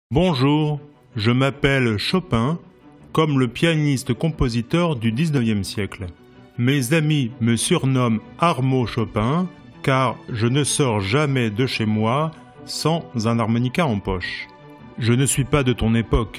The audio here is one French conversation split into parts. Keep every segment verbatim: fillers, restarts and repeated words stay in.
Bonjour, je m'appelle Chopin, comme le pianiste-compositeur du dix-neuvième siècle. Mes amis me surnomment Armo Chopin, car je ne sors jamais de chez moi sans un harmonica en poche. Je ne suis pas de ton époque.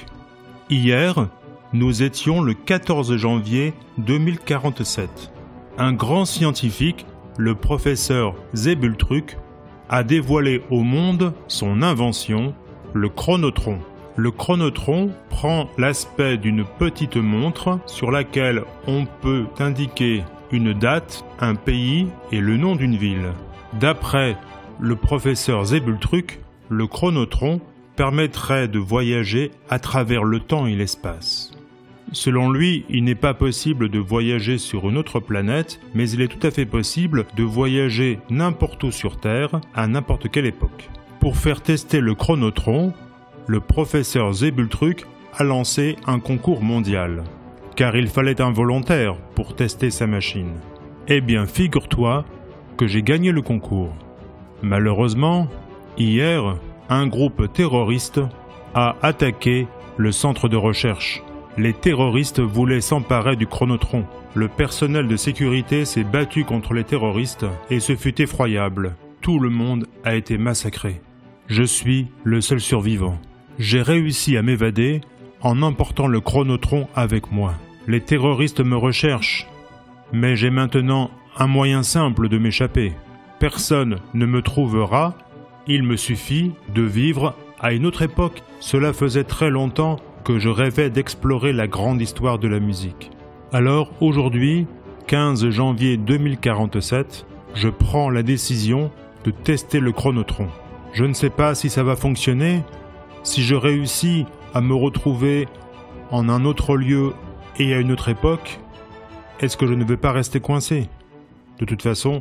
Hier, nous étions le quatorze janvier deux mille quarante-sept. Un grand scientifique, le professeur Zebultruc, a dévoilé au monde son invention, le chronotron. Le chronotron prend l'aspect d'une petite montre sur laquelle on peut indiquer une date, un pays et le nom d'une ville. D'après le professeur Zebultruc, le chronotron permettrait de voyager à travers le temps et l'espace. Selon lui, il n'est pas possible de voyager sur une autre planète, mais il est tout à fait possible de voyager n'importe où sur Terre, à n'importe quelle époque. Pour faire tester le chronotron, le professeur Zebultruc a lancé un concours mondial, car il fallait un volontaire pour tester sa machine. Eh bien, figure-toi que j'ai gagné le concours. Malheureusement, hier, un groupe terroriste a attaqué le centre de recherche. Les terroristes voulaient s'emparer du chronotron. Le personnel de sécurité s'est battu contre les terroristes et ce fut effroyable. Tout le monde a été massacré. Je suis le seul survivant. J'ai réussi à m'évader en emportant le chronotron avec moi. Les terroristes me recherchent, mais j'ai maintenant un moyen simple de m'échapper. Personne ne me trouvera, il me suffit de vivre à une autre époque. Cela faisait très longtemps que je rêvais d'explorer la grande histoire de la musique. Alors aujourd'hui, quinze janvier deux mille quarante-sept, je prends la décision de tester le chronotron. Je ne sais pas si ça va fonctionner, si je réussis à me retrouver en un autre lieu et à une autre époque, est-ce que je ne vais pas rester coincé? De toute façon,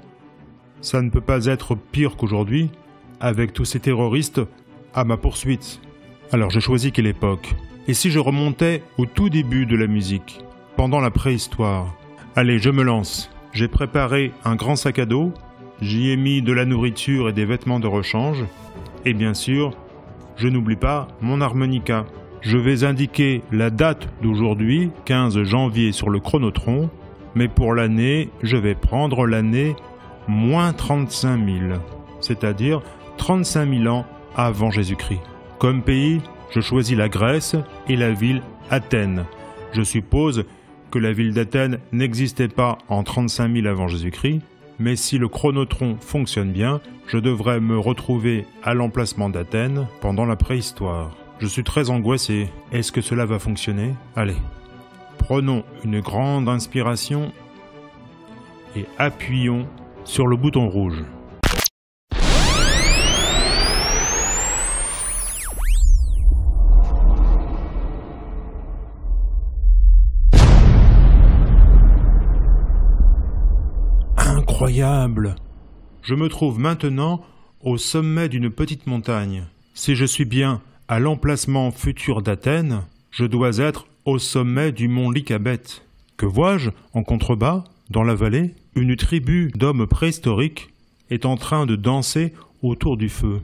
ça ne peut pas être pire qu'aujourd'hui, avec tous ces terroristes à ma poursuite. Alors j'ai choisi quelle époque? Et si je remontais au tout début de la musique, pendant la préhistoire? Allez, je me lance. J'ai préparé un grand sac à dos, j'y ai mis de la nourriture et des vêtements de rechange, et bien sûr, je n'oublie pas mon harmonica. Je vais indiquer la date d'aujourd'hui, quinze janvier, sur le chronotron, mais pour l'année, je vais prendre l'année moins trente-cinq mille, c'est-à-dire trente-cinq mille ans avant Jésus-Christ. Comme pays, je choisis la Grèce et la ville Athènes. Je suppose que la ville d'Athènes n'existait pas en trente-cinq mille avant Jésus-Christ, mais si le chronotron fonctionne bien, je devrais me retrouver à l'emplacement d'Athènes pendant la préhistoire. Je suis très angoissé. Est-ce que cela va fonctionner? Allez, prenons une grande inspiration et appuyons sur le bouton rouge. Incroyable! Je me trouve maintenant au sommet d'une petite montagne. Si je suis bien à l'emplacement futur d'Athènes, je dois être au sommet du mont Lycabette. Que vois-je en contrebas, dans la vallée? Une tribu d'hommes préhistoriques est en train de danser autour du feu.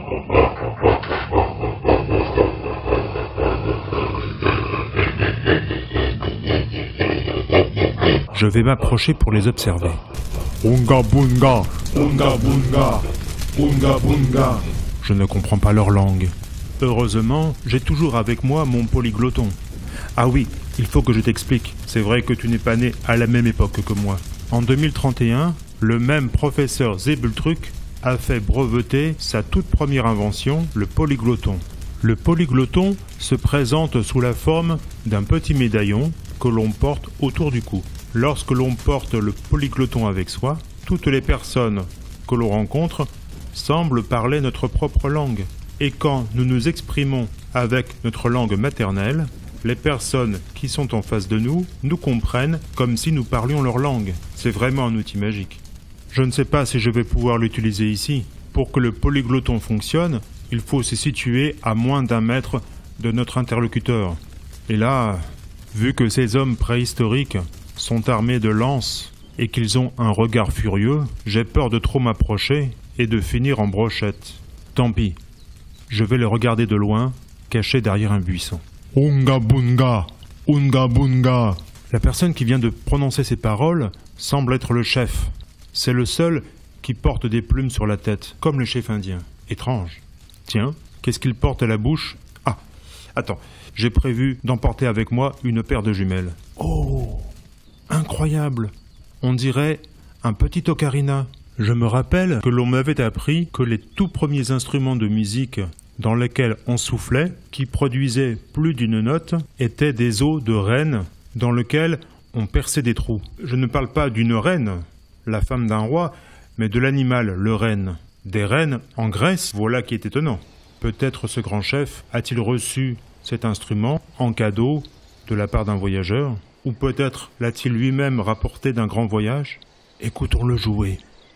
Je vais m'approcher pour les observer. Unga bunga, unga bunga, unga bunga. Je ne comprends pas leur langue. Heureusement, j'ai toujours avec moi mon polyglotton. Ah oui, il faut que je t'explique. C'est vrai que tu n'es pas né à la même époque que moi. En deux mille trente et un, le même professeur Zebultruc a fait breveter sa toute première invention, le polyglotton. Le polyglotton se présente sous la forme d'un petit médaillon que l'on porte autour du cou. Lorsque l'on porte le polyglotton avec soi, toutes les personnes que l'on rencontre semblent parler notre propre langue. Et quand nous nous exprimons avec notre langue maternelle, les personnes qui sont en face de nous nous comprennent comme si nous parlions leur langue. C'est vraiment un outil magique. Je ne sais pas si je vais pouvoir l'utiliser ici. Pour que le polyglotton fonctionne, il faut se situer à moins d'un mètre de notre interlocuteur. Et là, vu que ces hommes préhistoriques sont armés de lances et qu'ils ont un regard furieux, j'ai peur de trop m'approcher et de finir en brochette. Tant pis, je vais les regarder de loin caché derrière un buisson. Unga bunga, unga bunga. La personne qui vient de prononcer ces paroles semble être le chef. C'est le seul qui porte des plumes sur la tête, comme le chef indien. Étrange. Tiens, qu'est-ce qu'il porte à la bouche? Ah, attends, j'ai prévu d'emporter avec moi une paire de jumelles. Oh, incroyable. On dirait un petit ocarina. Je me rappelle que l'on m'avait appris que les tout premiers instruments de musique dans lesquels on soufflait, qui produisaient plus d'une note, étaient des os de renne dans lesquels on perçait des trous. Je ne parle pas d'une reine, la femme d'un roi, mais de l'animal, le renne. Des rennes en Grèce, voilà qui est étonnant. Peut-être ce grand chef a-t-il reçu cet instrument en cadeau de la part d'un voyageur, ou peut-être l'a-t-il lui-même rapporté d'un grand voyage? Écoutons-le jouer.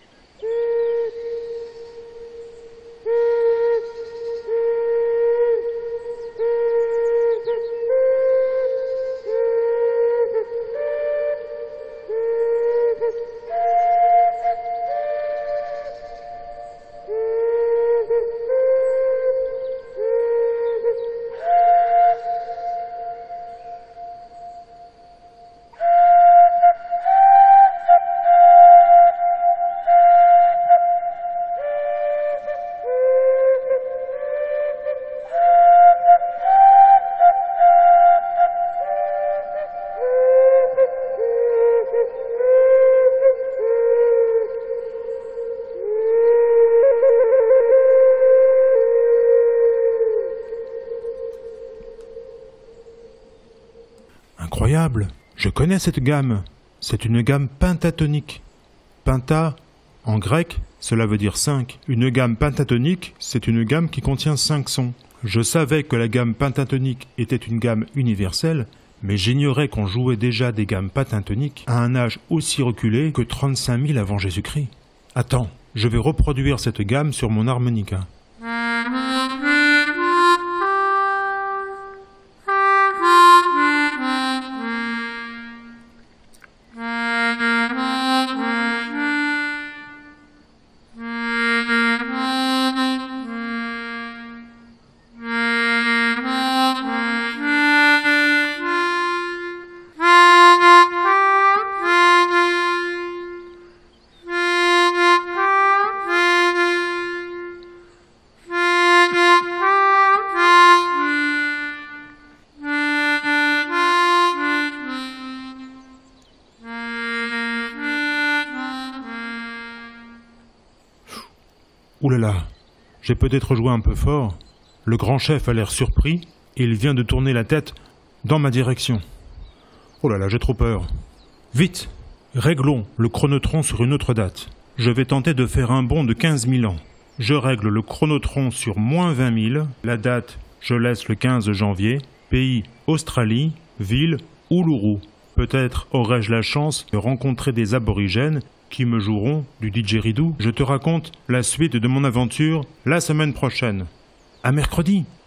Incroyable, je connais cette gamme. C'est une gamme pentatonique. Penta, en grec, cela veut dire cinq. Une gamme pentatonique, c'est une gamme qui contient cinq sons. Je savais que la gamme pentatonique était une gamme universelle, mais j'ignorais qu'on jouait déjà des gammes pentatoniques à un âge aussi reculé que trente-cinq mille avant Jésus-Christ. Attends, je vais reproduire cette gamme sur mon harmonica. Ouh là là, j'ai peut-être joué un peu fort. Le grand chef a l'air surpris et il vient de tourner la tête dans ma direction. Oh là là, j'ai trop peur. Vite, réglons le chronotron sur une autre date. Je vais tenter de faire un bond de quinze mille ans. Je règle le chronotron sur moins vingt mille. La date, je laisse le quinze janvier. Pays, Australie. Ville, Uluru. Peut-être aurai-je la chance de rencontrer des aborigènes qui me joueront du didgeridoo. Je te raconte la suite de mon aventure la semaine prochaine. À mercredi!